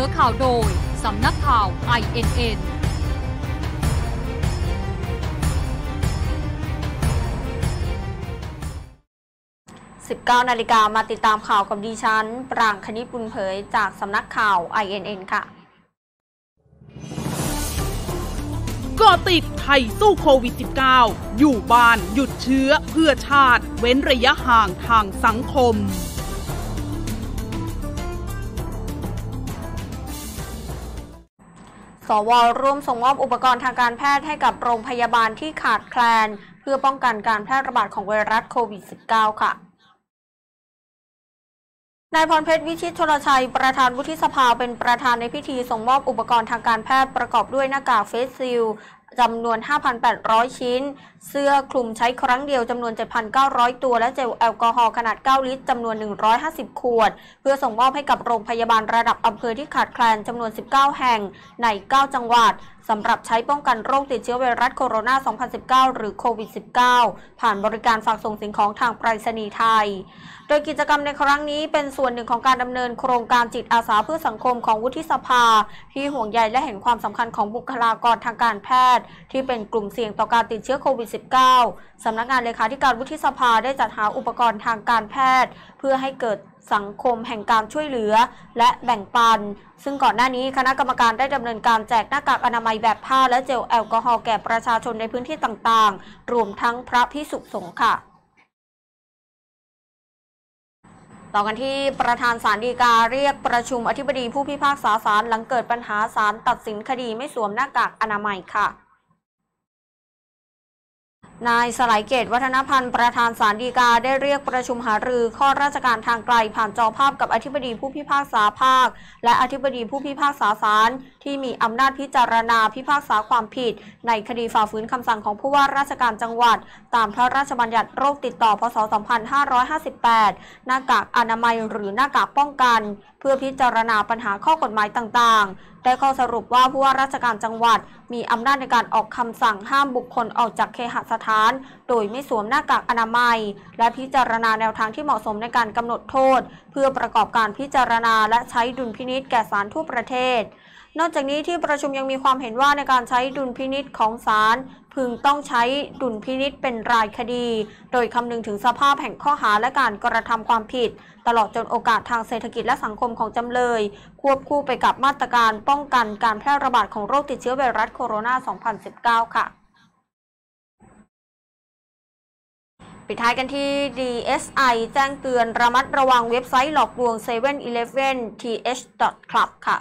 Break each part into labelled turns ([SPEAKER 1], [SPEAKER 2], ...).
[SPEAKER 1] อข่าวโดยสำนักข่าว INN
[SPEAKER 2] 19 นาฬิกามาติดตามข่าวกับดิฉันปรางคณิตบุญเผยจากสำนักข่าว INN ค่ะ
[SPEAKER 3] ก็ติดไทยสู้โควิด -19 อยู่บ้านหยุดเชื้อเพื่อชาติเว้นระยะห่างทางสังคม
[SPEAKER 2] สว.ร่วมส่งมอบอุปกรณ์ทางการแพทย์ให้กับโรงพยาบาลที่ขาดแคลนเพื่อป้องกันการแพร่ระบาดของไวรัสโควิด -19 ค่ะนายพรเพชรวิชิตชลชัยประธานวุฒิสภาเป็นประธานในพิธีส่งมอบอุปกรณ์ทางการแพทย์ประกอบด้วยหน้ากากเฟสซิลจำนวน 5,800 ชิ้นเสื้อคลุมใช้ครั้งเดียวจำนวน 7,900 ตัวและเจลแอลกอฮอล์ขนาด 9 ลิตรจำนวน 150 ขวดเพื่อส่งมอบให้กับโรงพยาบาลระดับอำเภอที่ขาดแคลนจำนวน 19 แห่งใน 9 จังหวัดสำหรับใช้ป้องกันโรคติดเชื้อไวรัสโคโรนา 2019 หรือโควิด -19 ผ่านบริการฝากส่งสิ่งของทางไปรษณีย์ไทยโดยกิจกรรมในครั้งนี้เป็นส่วนหนึ่งของการดำเนินโครงการจิตอาสาเพื่อสังคมของวุฒิสภาที่ห่วงใยและเห็นความสำคัญของบุคลากรทางการแพทย์ที่เป็นกลุ่มเสี่ยงต่อการติดเชื้อโควิด -19 สำนักงานเลขาธิการวุฒิสภาได้จัดหาอุปกรณ์ทางการแพทย์เพื่อให้เกิดสังคมแห่งการช่วยเหลือและแบ่งปันซึ่งก่อนหน้านี้คณะกรรมการได้ดำเนินการแจกหน้ากากอนามัยแบบผ้าและเจลแอลกอฮอล์แก่ประชาชนในพื้นที่ต่างๆรวมทั้งพระภิกษุสงฆ์ค่ะต่อกันที่ประธานศาลฎีกาเรียกประชุมอธิบดีผู้พิพากษาศาลหลังเกิดปัญหาศาลตัดสินคดีไม่สวมหน้ากากอนามัยค่ะนายสไลเกตวัฒนพันธ์ประธานศาลฎีกาได้เรียกประชุมหารือข้อราชการทางไกลผ่านจอภาพกับอธิบดีผู้พิพากษาภาคและอธิบดีผู้พิพากษาศาลที่มีอำนาจพิจารณาพิพากษาความผิดในคดีฝ่าฝืนคำสั่งของผู้ว่าราชการจังหวัดตามพระราชบัญญัติโรคติดต่อพ.ศ. 2558หน้ากากอนามัยหรือหน้ากากป้องกันเพื่อพิจารณาปัญหาข้อกฎหมายต่างๆได้ข้อสรุปว่าผู้ว่าราชการจังหวัดมีอำนาจในการออกคำสั่งห้ามบุคคลออกจากเคหสถานโดยไม่สวมหน้ากากอนามัยและพิจารณาแนวทางที่เหมาะสมในการกำหนดโทษเพื่อประกอบการพิจารณาและใช้ดุลพินิจแก่ศาลทั่วประเทศนอกจากนี้ที่ประชุมยังมีความเห็นว่าในการใช้ดุลพินิจของศาลพึงต้องใช้ดุลพินิจเป็นรายคดีโดยคำนึงถึงสภาพแห่งข้อหาและการกระทำความผิดตลอดจนโอกาสทางเศรษฐกิจและสังคมของจำเลยควบคู่ไปกับมาตรการป้องกันการแพร่ระบาดของโรคติดเชื้อไวรัสโคโรนา 2019 ค่ะปิดท้ายกันที่ DSI แจ้งเตือนระมัดระวังเว็บไซต์หลอกลวง 7-11th.club ค่ะ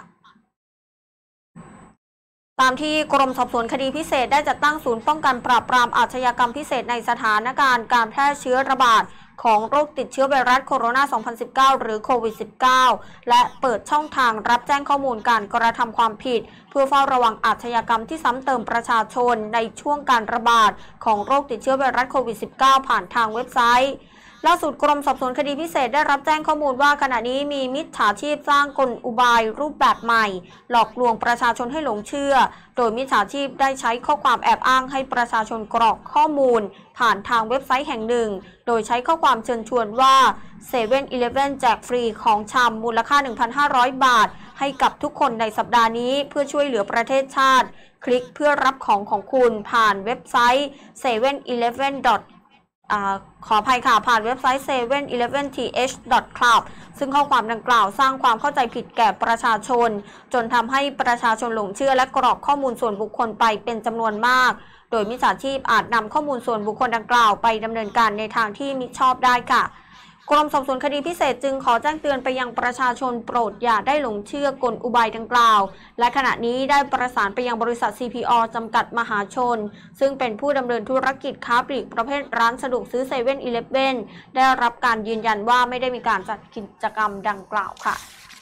[SPEAKER 2] ตามที่กรมสอบสวนคดีพิเศษได้จัดตั้งศูนย์ป้องกันปราบปรามอาชญากรรมพิเศษในสถานการณ์การแพร่เชื้อระบาดของโรคติดเชื้อไวรัสโคโรนา 2019 หรือโควิด -19 และเปิดช่องทางรับแจ้งข้อมูลการกระทำความผิดเพื่อเฝ้าระวังอาชญากรรมที่ซ้ำเติมประชาชนในช่วงการระบาดของโรคติดเชื้อไวรัสโควิด -19 ผ่านทางเว็บไซต์ล่าสุดกรมสอบสวนคดีพิเศษได้รับแจ้งข้อมูลว่าขณะนี้มีมิจฉาชีพสร้างกลอุบายรูปแบบใหม่หลอกลวงประชาชนให้หลงเชื่อโดยมิจฉาชีพได้ใช้ข้อความแอบอ้างให้ประชาชนกรอกข้อมูลผ่านทางเว็บไซต์แห่งหนึ่งโดยใช้ข้อความเชิญชวนว่า7-11แจกฟรีของชำมูลค่า 1,500 บาทให้กับทุกคนในสัปดาห์นี้เพื่อช่วยเหลือประเทศชาติคลิกเพื่อรับของของคุณผ่านเว็บไซต์ 7-11ขออภัยค่ะผ่านเว็บไซต์ 7-11th.club ซึ่งข้อความดังกล่าวสร้างความเข้าใจผิดแก่ประชาชนจนทำให้ประชาชนหลงเชื่อและกรอกข้อมูลส่วนบุคคลไปเป็นจำนวนมากโดยมิจฉาชีพอาจนำข้อมูลส่วนบุคคลดังกล่าวไปดำเนินการในทางที่มิชอบได้ค่ะกรมสอบสวนคดีพิเศษจึงขอแจ้งเตือนไปยังประชาชนโปรดอย่าได้หลงเชื่อกลอุบายดังกล่าวและขณะนี้ได้ประสานไปยังบริษัท CPO จำกัดมหาชนซึ่งเป็นผู้ดำเนินธุรกิจค้าปลีกประเภทร้านสะดวกซื้อ 7-11 ได้รับการยืนยันว่าไม่ได้มีการจัดกิจกรรมดังกล่าวค่ะ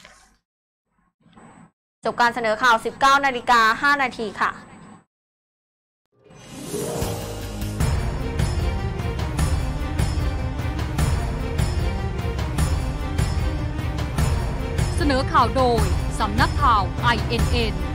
[SPEAKER 2] จบการเสนอข่าว 19:05 นาทีค่ะ
[SPEAKER 1] เสนอข่าวโดยสำนักข่าว INN